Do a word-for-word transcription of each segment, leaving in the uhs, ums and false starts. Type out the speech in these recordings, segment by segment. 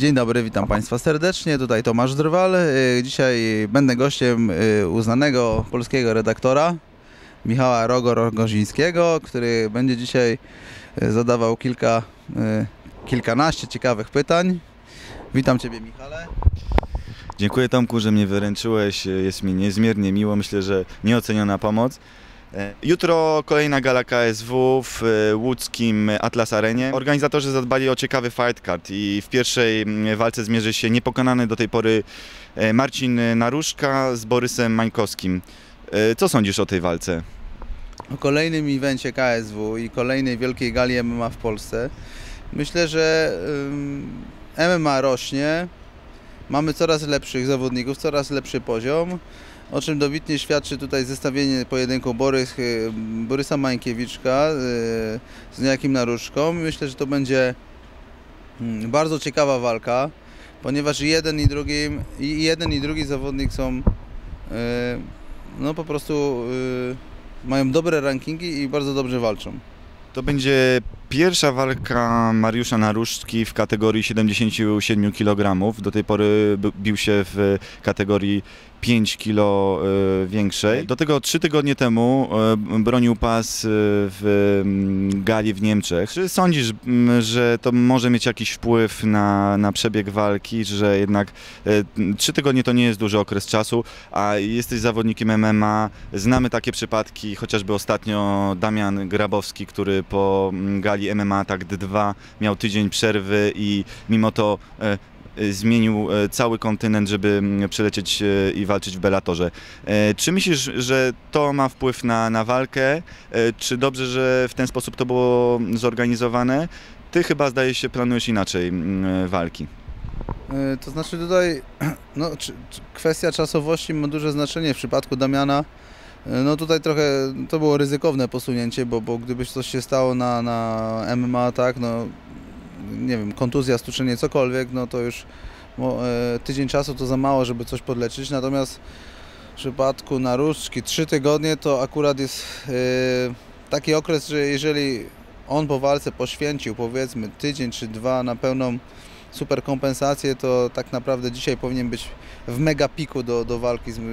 Dzień dobry, witam Państwa serdecznie, tutaj Tomasz Drwal. Dzisiaj będę gościem uznanego polskiego redaktora Michała Rogo-Rogozińskiego, który będzie dzisiaj zadawał kilka, kilkanaście ciekawych pytań. Witam Ciebie, Michale. Dziękuję, Tomku, że mnie wyręczyłeś, jest mi niezmiernie miło, myślę, że nieoceniona pomoc. Jutro kolejna gala K S W w łódzkim Atlas Arenie. Organizatorzy zadbali o ciekawy fight card i w pierwszej walce zmierzy się niepokonany do tej pory Marcin Naruszka z Borysem Mańkowskim. Co sądzisz o tej walce? O kolejnym evencie K S W i kolejnej wielkiej gali M M A w Polsce. Myślę, że M M A rośnie, mamy coraz lepszych zawodników, coraz lepszy poziom, o czym dobitnie świadczy tutaj zestawienie pojedynku Borys, Borysa Mańkiewiczka z niejakim Naruszką. Myślę, że to będzie bardzo ciekawa walka, ponieważ jeden i drugi, i jeden i drugi zawodnik są no po prostu mają dobre rankingi i bardzo dobrze walczą. To będzie pierwsza walka Mariusza Naruszki w kategorii siedemdziesięciu siedmiu kilogramów. Do tej pory bił się w kategorii pięć kilo większej. Do tego trzy tygodnie temu bronił pas w gali w Niemczech. Czy sądzisz, że to może mieć jakiś wpływ na, na przebieg walki, że jednak trzy tygodnie to nie jest duży okres czasu, a jesteś zawodnikiem M M A, znamy takie przypadki, chociażby ostatnio Damian Grabowski, który po gali M M A tak dwa miał tydzień przerwy i mimo to zmienił cały kontynent, żeby przylecieć i walczyć w Bellatorze. Czy myślisz, że to ma wpływ na, na walkę? Czy dobrze, że w ten sposób to było zorganizowane? Ty chyba, zdaje się, planujesz inaczej walki. To znaczy tutaj no, kwestia czasowości ma duże znaczenie w przypadku Damiana. No tutaj trochę to było ryzykowne posunięcie, bo, bo gdyby coś się stało na, na M M A, tak, no nie wiem, kontuzja, stuczenie, cokolwiek, no to już no, e, tydzień czasu to za mało, żeby coś podleczyć. Natomiast w przypadku Naruszki trzy tygodnie to akurat jest e, taki okres, że jeżeli on po walce poświęcił powiedzmy tydzień czy dwa na pełną super kompensację, to tak naprawdę dzisiaj powinien być w mega piku do, do walki z,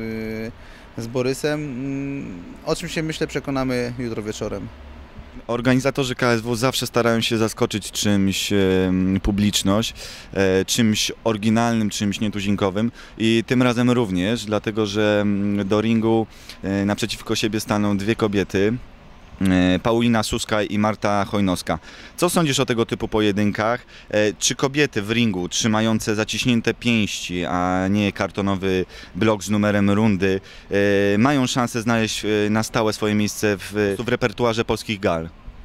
z Borysem, o czym się myślę przekonamy jutro wieczorem. Organizatorzy K S W zawsze starają się zaskoczyć czymś e, publiczność, e, czymś oryginalnym, czymś nietuzinkowym i tym razem również, dlatego że do ringu e, naprzeciwko siebie staną dwie kobiety, e, Paulina Suska i Marta Chojnowska. Co sądzisz o tego typu pojedynkach? E, czy kobiety w ringu trzymające zaciśnięte pięści, a nie kartonowy blok z numerem rundy, e, mają szansę znaleźć e, na stałe swoje miejsce w, w repertuarze polskich gal?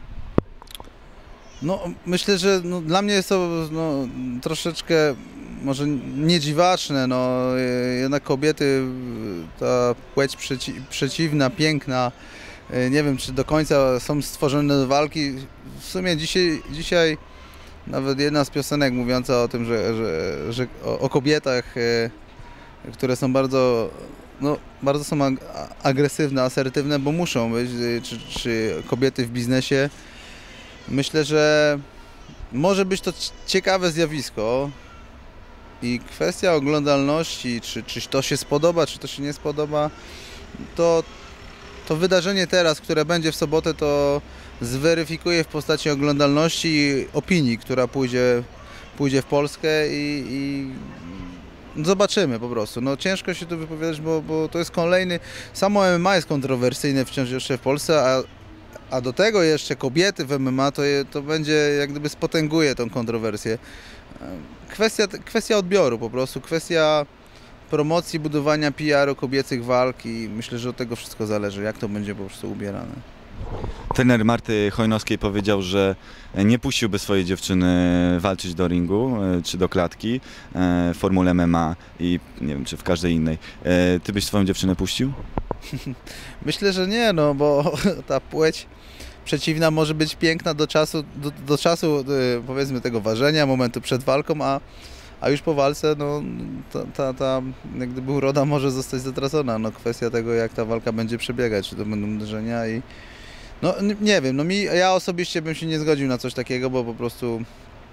No, myślę, że no, dla mnie jest to no, troszeczkę może nie dziwaczne, no, jednak kobiety, ta płeć przeci przeciwna, piękna, nie wiem, czy do końca są stworzone do walki. W sumie dzisiaj, dzisiaj nawet jedna z piosenek mówiąca o tym, że, że, że o, o kobietach, które są bardzo, no, bardzo są agresywne, asertywne, bo muszą być, czy, czy kobiety w biznesie. Myślę, że może być to ciekawe zjawisko i kwestia oglądalności, czy, czy to się spodoba, czy to się nie spodoba, to, to wydarzenie teraz, które będzie w sobotę, to zweryfikuje w postaci oglądalności i opinii, która pójdzie, pójdzie w Polskę i, i zobaczymy po prostu. No, ciężko się tu wypowiadać, bo, bo to jest kolejny, samo M M A jest kontrowersyjne wciąż jeszcze w Polsce, a A do tego jeszcze kobiety w M M A, to, je, to będzie jak gdyby spotęguje tą kontrowersję. Kwestia, kwestia odbioru po prostu, kwestia promocji, budowania P R-u kobiecych walk i myślę, że od tego wszystko zależy, jak to będzie po prostu ubierane. Trener Marty Chojnowskiej powiedział, że nie puściłby swojej dziewczyny walczyć do ringu czy do klatki w formule M M A i nie wiem, czy w każdej innej. Ty byś swoją dziewczynę puścił? Myślę, że nie, no bo ta płeć przeciwna może być piękna do czasu, do, do czasu powiedzmy tego ważenia, momentu przed walką, a, a już po walce no, ta, ta, ta jak gdyby uroda może zostać zatracona. No, kwestia tego, jak ta walka będzie przebiegać, czy to będą uderzenia i no nie wiem, no mi, ja osobiście bym się nie zgodził na coś takiego, bo po prostu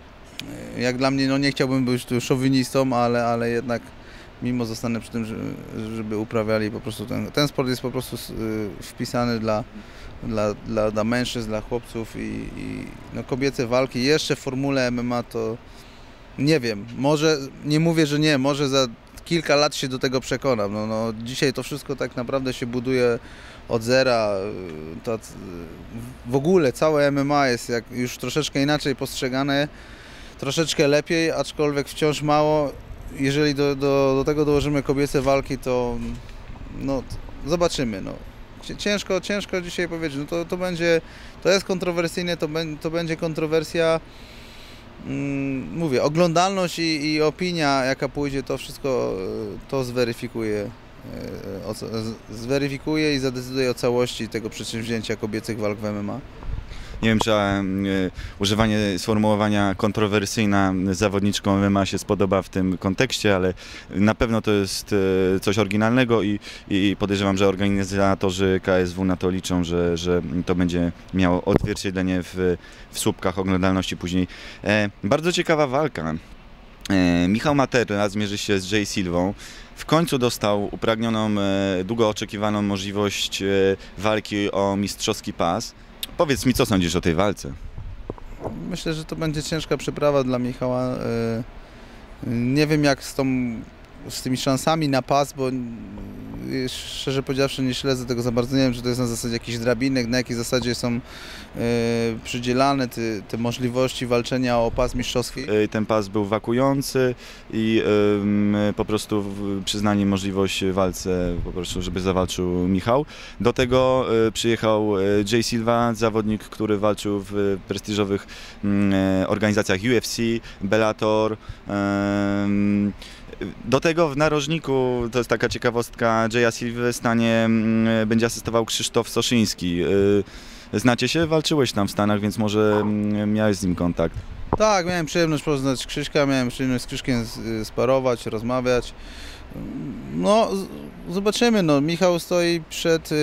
Jak dla mnie, no nie chciałbym być tu szowinistą, ale, ale jednak mimo zostanę przy tym, żeby uprawiali po prostu ten, ten sport jest po prostu wpisany dla, dla, dla, dla mężczyzn, dla chłopców i, i no kobiece walki jeszcze w formule M M A to nie wiem, może, nie mówię, że nie, może za kilka lat się do tego przekonam. No, no, dzisiaj to wszystko tak naprawdę się buduje od zera. To, w ogóle całe M M A jest jak już troszeczkę inaczej postrzegane, troszeczkę lepiej, aczkolwiek wciąż mało. Jeżeli do, do, do tego dołożymy kobiece walki, to no, zobaczymy. No. Ciężko, ciężko dzisiaj powiedzieć. No to, to będzie, to jest kontrowersyjne, to, be, to będzie kontrowersja. Mm, mówię, oglądalność i, i opinia, jaka pójdzie, to wszystko to zweryfikuje, o, zweryfikuje i zadecyduje o całości tego przedsięwzięcia kobiecych walk w M M A. Nie wiem, czy e, używanie sformułowania kontrowersyjna zawodniczką M M A się spodoba w tym kontekście, ale na pewno to jest e, coś oryginalnego i, i podejrzewam, że organizatorzy K S W na to liczą, że, że to będzie miało odzwierciedlenie w, w słupkach oglądalności później. E, bardzo ciekawa walka. E, Michał Materla zmierzy się z Jay Silvą. W końcu dostał upragnioną, e, długo oczekiwaną możliwość e, walki o mistrzowski pas. Powiedz mi, co sądzisz o tej walce? Myślę, że to będzie ciężka przeprawa dla Michała. Nie wiem, jak z, tą, z tymi szansami na pas, bo szczerze powiedziawszy nie śledzę tego za bardzo. Nie wiem, czy to jest na zasadzie jakichś drabinek, na jakiej zasadzie są przydzielane te, te możliwości walczenia o pas mistrzowski. Ten pas był wakujący i po prostu przyznali możliwość walce, po prostu, żeby zawalczył Michał. Do tego przyjechał Jay Silva, zawodnik, który walczył w prestiżowych organizacjach U F C, Bellator. Do tego w narożniku, to jest taka ciekawostka, Jaya Silva stanie będzie asystował Krzysztof Soszyński. Znacie się? Walczyłeś tam w Stanach, więc może miałeś z nim kontakt. Tak, miałem przyjemność poznać Krzyśka, miałem przyjemność z Krzyśkiem sparować, rozmawiać. No, zobaczymy, no, Michał stoi przed y,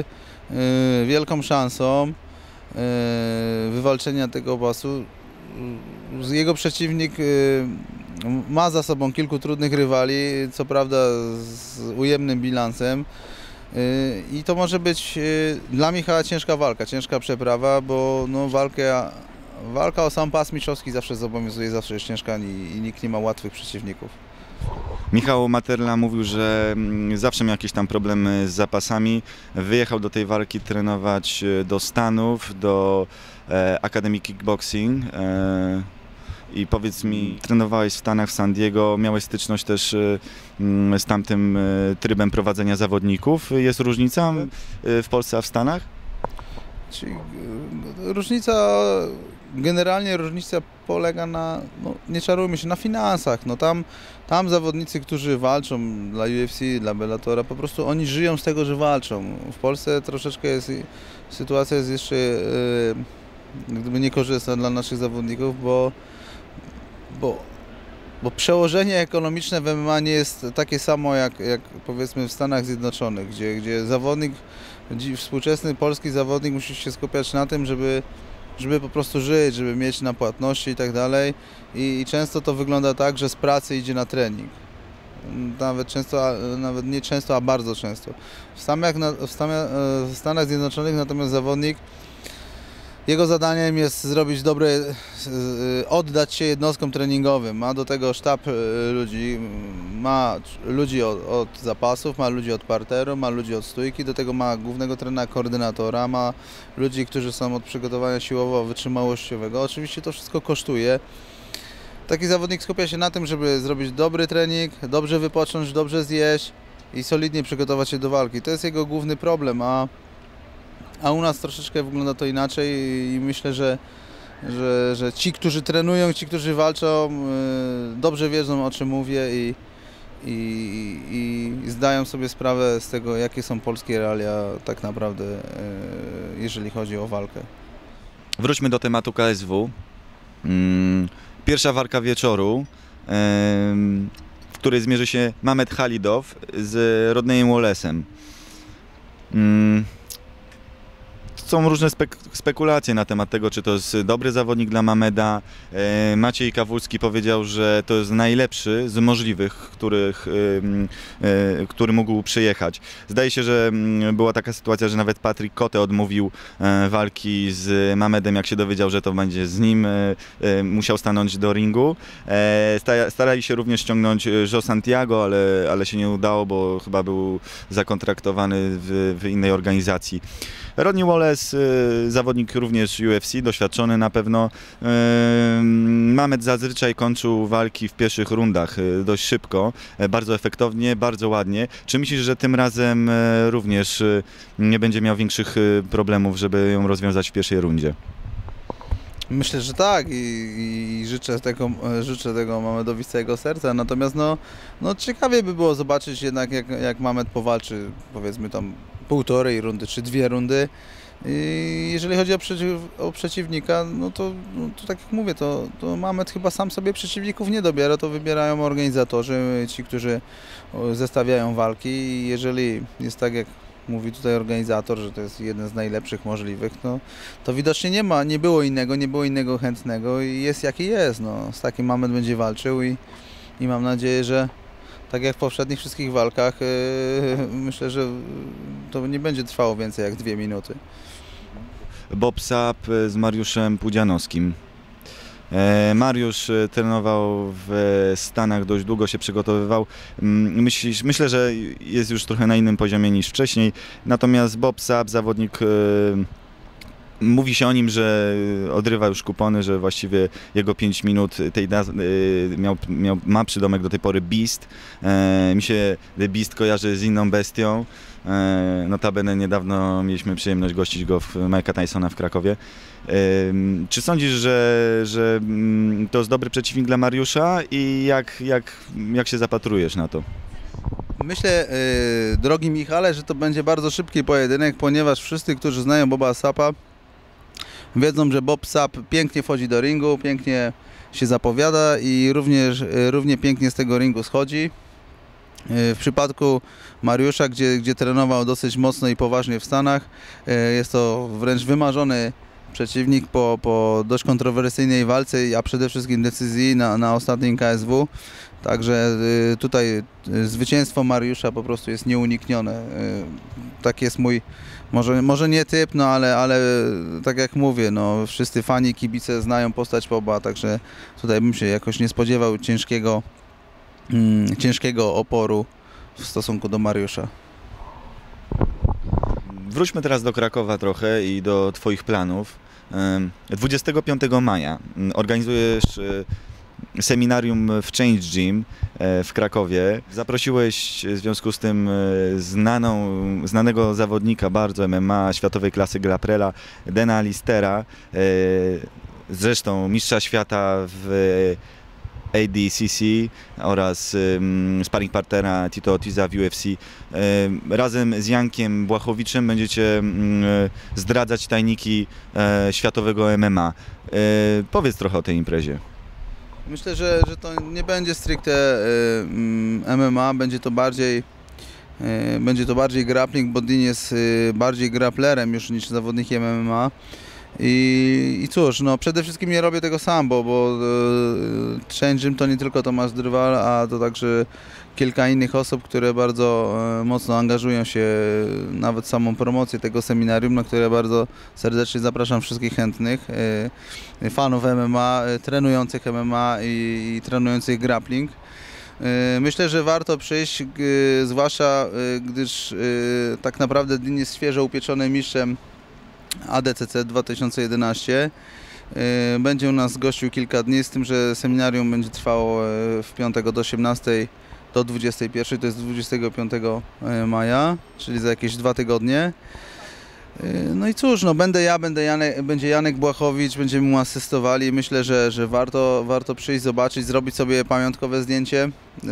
y, wielką szansą y, wywalczenia tego pasu. Jego przeciwnik y, ma za sobą kilku trudnych rywali, co prawda z ujemnym bilansem. I to może być dla Michała ciężka walka, ciężka przeprawa, bo no walka, walka o sam pas mistrzowski zawsze zobowiązuje, zawsze jest ciężka i, i nikt nie ma łatwych przeciwników. Michał Materla mówił, że zawsze miał jakieś tam problemy z zapasami. Wyjechał do tej walki trenować do Stanów, do e, Akademii Kickboxing. E, I powiedz mi, trenowałeś w Stanach, w San Diego, miałeś styczność też z tamtym trybem prowadzenia zawodników. Jest różnica w Polsce a w Stanach? Czyli różnica, generalnie różnica polega na, no nie czarujmy się, na finansach. No tam, tam zawodnicy, którzy walczą dla U F C, dla Bellatora, po prostu oni żyją z tego, że walczą. W Polsce troszeczkę jest, sytuacja jest jeszcze gdyby niekorzystna dla naszych zawodników, bo Bo, bo przełożenie ekonomiczne w M M A nie jest takie samo jak, jak powiedzmy w Stanach Zjednoczonych, gdzie, gdzie zawodnik, współczesny polski zawodnik musi się skupiać na tym, żeby, żeby po prostu żyć, żeby mieć na płatności i tak dalej. I, i często to wygląda tak, że z pracy idzie na trening. Nawet często, nawet nie często, a bardzo często. W Stanach, w Stanach, w Stanach Zjednoczonych natomiast zawodnik, jego zadaniem jest zrobić dobre, oddać się jednostkom treningowym. Ma do tego sztab ludzi, ma ludzi od, od zapasów, ma ludzi od parteru, ma ludzi od stójki, do tego ma głównego trenera, koordynatora, ma ludzi, którzy są od przygotowania siłowo-wytrzymałościowego. Oczywiście to wszystko kosztuje. Taki zawodnik skupia się na tym, żeby zrobić dobry trening, dobrze wypocząć, dobrze zjeść i solidnie przygotować się do walki. To jest jego główny problem, a A u nas troszeczkę wygląda to inaczej i myślę, że, że, że ci, którzy trenują, ci, którzy walczą, dobrze wiedzą, o czym mówię i, i, i zdają sobie sprawę z tego, jakie są polskie realia tak naprawdę, jeżeli chodzi o walkę. Wróćmy do tematu K S W. Pierwsza walka wieczoru, w której zmierzy się Mamed Halidow z Rodneyem Wallace'em. są różne spek spekulacje na temat tego, czy to jest dobry zawodnik dla Mameda. E, Maciej Kawulski powiedział, że to jest najlepszy z możliwych, których, e, e, który mógł przyjechać. Zdaje się, że była taka sytuacja, że nawet Patryk Kote odmówił e, walki z Mamedem, jak się dowiedział, że to będzie z nim. E, e, musiał stanąć do ringu. E, sta starali się również ściągnąć Jo Santiago, ale, ale się nie udało, bo chyba był zakontraktowany w, w innej organizacji. Rodney Wallace, zawodnik również U F C, doświadczony na pewno. Mamed zazwyczaj kończył walki w pierwszych rundach dość szybko, bardzo efektownie, bardzo ładnie. Czy myślisz, że tym razem również nie będzie miał większych problemów, żeby ją rozwiązać w pierwszej rundzie? Myślę, że tak i, i życzę tego, życzę tego Mamedowi z całego serca, natomiast no, no ciekawie by było zobaczyć jednak jak, jak Mamed powalczy, powiedzmy tam półtorej rundy czy dwie rundy. I jeżeli chodzi o, przeciw, o przeciwnika, no to, no to tak jak mówię, to, to Mamed chyba sam sobie przeciwników nie dobiera, to wybierają organizatorzy, ci, którzy zestawiają walki i jeżeli jest tak jak mówi tutaj organizator, że to jest jeden z najlepszych możliwych, no to widocznie nie ma, nie było innego, nie było innego chętnego i jest jaki jest, no z takim Mamed będzie walczył i, i mam nadzieję, że tak jak w poprzednich wszystkich walkach, yy, myślę, że to nie będzie trwało więcej jak dwie minuty. Bob Sapp z Mariuszem Pudzianowskim. Mariusz trenował w Stanach, dość długo się przygotowywał. Myślisz, myślę, że jest już trochę na innym poziomie niż wcześniej. Natomiast Bob Sapp, zawodnik, mówi się o nim, że odrywa już kupony, że właściwie jego pięć minut tej miał, miał, ma przydomek do tej pory Beast. Mi się The Beast kojarzy z inną bestią. Notabene niedawno mieliśmy przyjemność gościć go w Mike'a Tysona w Krakowie. Czy sądzisz, że, że to jest dobry przeciwnik dla Mariusza i jak, jak, jak się zapatrujesz na to? Myślę, yy, drogi Michale, że to będzie bardzo szybki pojedynek, ponieważ wszyscy, którzy znają Boba Sappa, wiedzą, że Bob Sapp pięknie wchodzi do ringu, pięknie się zapowiada i również równie pięknie z tego ringu schodzi. W przypadku Mariusza, gdzie, gdzie trenował dosyć mocno i poważnie w Stanach, jest to wręcz wymarzony przeciwnik po, po dość kontrowersyjnej walce, a przede wszystkim decyzji na, na ostatnim K S W. Także tutaj zwycięstwo Mariusza po prostu jest nieuniknione. Tak jest mój, może, może nie typ, no ale, ale tak jak mówię, no wszyscy fani, kibice znają postać Boba, także tutaj bym się jakoś nie spodziewał ciężkiego, mm, ciężkiego oporu w stosunku do Mariusza. Wróćmy teraz do Krakowa trochę i do Twoich planów. dwudziestego piątego maja organizujesz seminarium w Change Gym w Krakowie. Zaprosiłeś w związku z tym znaną, znanego zawodnika bardzo M M A, światowej klasy Glaprela, Dana Listera, zresztą mistrza świata w A D C C oraz um, sparring partnera Tito Ortiza w U F C. Um, razem z Jankiem Błachowiczem będziecie um, zdradzać tajniki um, światowego M M A. Um, powiedz trochę o tej imprezie. Myślę, że, że to nie będzie stricte um, M M A, będzie to bardziej um, będzie to bardziej grappling, bo Dean jest um, bardziej grapplerem już niż zawodnikiem M M A. I, I cóż, no przede wszystkim nie robię tego sam, bo, bo e, Change Gym to nie tylko Tomasz Drwal, a to także kilka innych osób, które bardzo e, mocno angażują się nawet w samą promocję tego seminarium, na które bardzo serdecznie zapraszam wszystkich chętnych, e, fanów M M A, e, trenujących M M A i, i trenujących grappling. E, myślę, że warto przyjść, e, zwłaszcza e, gdyż e, tak naprawdę Dean jest świeżo upieczonym mistrzem A D C C dwa tysiące jedenaście. Będzie u nas gościł kilka dni, z tym, że seminarium będzie trwało w piątek od osiemnastej do dwudziestej pierwszej, to jest dwudziestego piątego maja, czyli za jakieś dwa tygodnie. No i cóż, no będę ja, będę Janek, będzie Janek Błachowicz, będziemy mu asystowali. Myślę, że, że warto, warto przyjść, zobaczyć, zrobić sobie pamiątkowe zdjęcie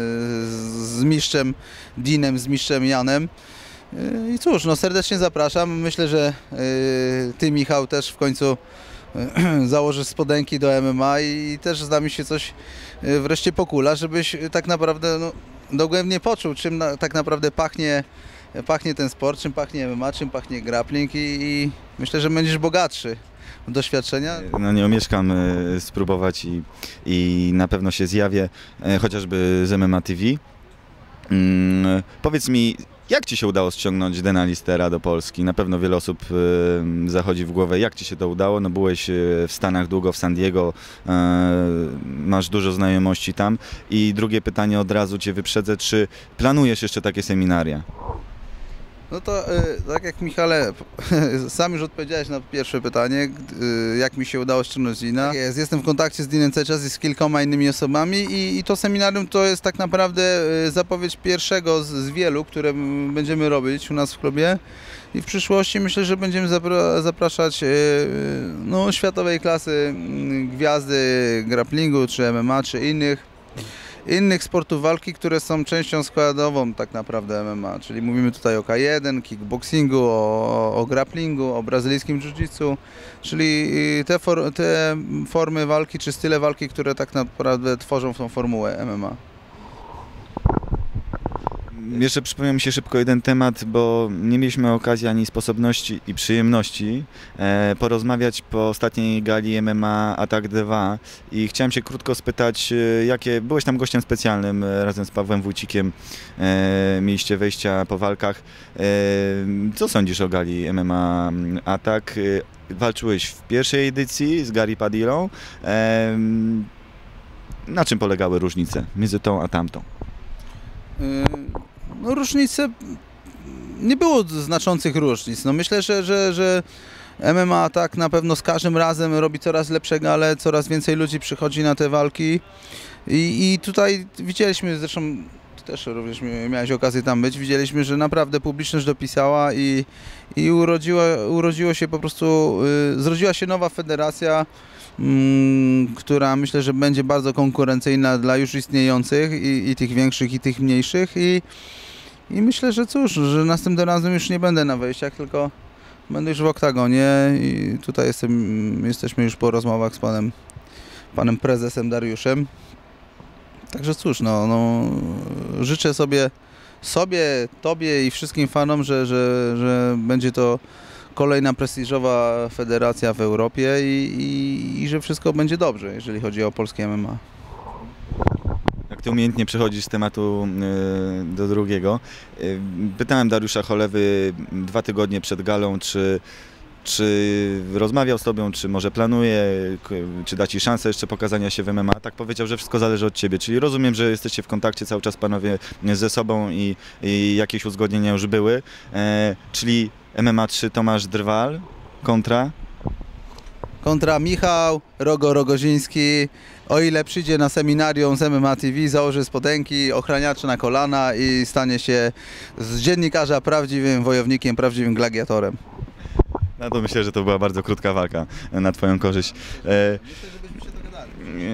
z mistrzem Deanem, z mistrzem Janem. I cóż, no serdecznie zapraszam. Myślę, że Ty, Michał, też w końcu założysz spodenki do M M A i też z nami się coś wreszcie pokula, żebyś tak naprawdę no, dogłębnie poczuł, czym na, tak naprawdę pachnie pachnie ten sport, czym pachnie M M A, czym pachnie grappling i, i myślę, że będziesz bogatszy w doświadczenia. No nie omieszkam e, spróbować i, i na pewno się zjawię, e, chociażby z M M A T V. Mm, powiedz mi, jak Ci się udało ściągnąć Dana Listera do Polski? Na pewno wiele osób e, zachodzi w głowę, jak Ci się to udało? No byłeś e, w Stanach długo, w San Diego, e, masz dużo znajomości tam. I drugie pytanie od razu Cię wyprzedzę, czy planujesz jeszcze takie seminaria? No to y, tak jak Michale, sam już odpowiedziałeś na pierwsze pytanie, y, jak mi się udało ściągnąć Dina. Tak jest, jestem w kontakcie z Dinem Ceczas i z kilkoma innymi osobami i, i to seminarium to jest tak naprawdę y, zapowiedź pierwszego z, z wielu, które m, będziemy robić u nas w klubie i w przyszłości myślę, że będziemy zapra zapraszać y, no, światowej klasy y, gwiazdy grapplingu, czy M M A, czy innych. innych sportów walki, które są częścią składową tak naprawdę M M A, czyli mówimy tutaj o K jeden, kickboxingu, o, o grapplingu, o brazylijskim jiu-jitsu, czyli te, for, te formy walki czy style walki, które tak naprawdę tworzą tą formułę M M A. Jeszcze przypomniał mi się szybko jeden temat, bo nie mieliśmy okazji ani sposobności i przyjemności e, porozmawiać po ostatniej gali M M A Attack dwa i chciałem się krótko spytać, e, jakie byłeś tam gościem specjalnym e, razem z Pawłem Wójcikiem, e, mieliście wejścia po walkach. E, co sądzisz o gali M M A Attack? E, walczyłeś w pierwszej edycji z Gary Padillą. E, na czym polegały różnice między tą a tamtą? No różnice, nie było znaczących różnic. No myślę, że, że, że M M A tak na pewno z każdym razem robi coraz lepsze gale, coraz więcej ludzi przychodzi na te walki i, i tutaj widzieliśmy, zresztą ty też również miałeś okazję tam być, widzieliśmy, że naprawdę publiczność dopisała i, i urodziło, urodziło się po prostu, yy, zrodziła się nowa federacja, Mm, która myślę, że będzie bardzo konkurencyjna dla już istniejących i, i tych większych i tych mniejszych i, i myślę, że cóż, że następnym razem już nie będę na wejściach, tylko będę już w oktagonie i tutaj jestem, jesteśmy już po rozmowach z panem, panem prezesem Dariuszem. Także cóż, no, no życzę sobie, sobie, tobie i wszystkim fanom, że, że, że będzie to kolejna prestiżowa federacja w Europie i, i, i że wszystko będzie dobrze, jeżeli chodzi o polskie M M A. Jak ty umiejętnie przechodzisz z tematu y, do drugiego. Y, pytałem Dariusza Cholewy dwa tygodnie przed galą, czy, czy rozmawiał z tobą, czy może planuje, czy da ci szansę jeszcze pokazania się w M M A. Tak powiedział, że wszystko zależy od ciebie, czyli rozumiem, że jesteście w kontakcie cały czas panowie ze sobą i, i jakieś uzgodnienia już były, e, czyli M M A trzy Tomasz Drwal kontra? Kontra Michał Rogo Rogoziński. O ile przyjdzie na seminarium z M M A T V, założy spodenki, ochraniacze na kolana i stanie się z dziennikarza prawdziwym wojownikiem, prawdziwym gladiatorem. No to myślę, że to była bardzo krótka walka na twoją korzyść. E... Myślę, żebyśmy się dogadali.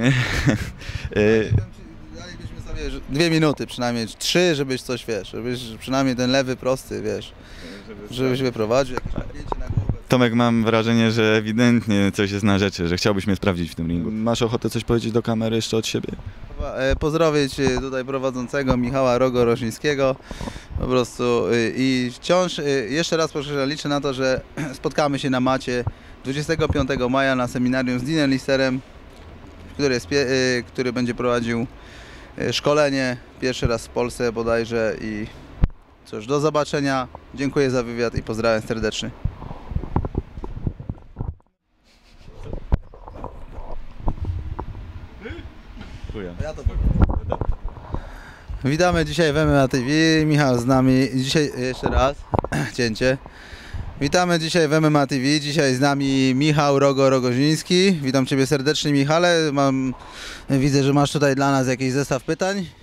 e... Dalibyśmy sobie dwie minuty przynajmniej, trzy, żebyś coś, wiesz, żebyś przynajmniej ten lewy prosty, wiesz, żebyś wyprowadził jakieś napięcie na głowę. Tomek, mam wrażenie, że ewidentnie coś jest na rzeczy, że chciałbyś mnie sprawdzić w tym ringu. Masz ochotę coś powiedzieć do kamery jeszcze od siebie? Pozdrowić tutaj prowadzącego Michała Rogo Rogozińskiego po prostu i wciąż jeszcze raz proszę, liczę na to, że spotkamy się na macie dwudziestego piątego maja na seminarium z Dinem Listerem, który, jest, który będzie prowadził szkolenie pierwszy raz w Polsce bodajże i cóż, do zobaczenia, dziękuję za wywiad i pozdrawiam serdecznie. Ja to Witamy dzisiaj w M M A T V, Michał z nami, dzisiaj jeszcze raz, cięcie. Witamy dzisiaj w M M A T V, dzisiaj z nami Michał Rogo Rogoziński. Witam Ciebie serdecznie, Michale. Mam, widzę, że masz tutaj dla nas jakiś zestaw pytań.